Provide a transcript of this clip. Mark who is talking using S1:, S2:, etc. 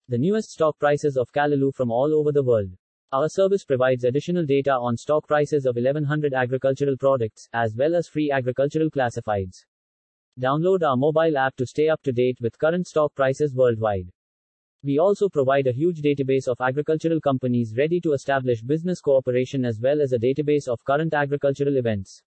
S1: The newest stock prices of Callaloo from all over the world. Our service provides additional data on stock prices of 1100 agricultural products, as well as free agricultural classifieds. Download our mobile app to stay up to date with current stock prices worldwide. We also provide a huge database of agricultural companies ready to establish business cooperation as well as a database of current agricultural events.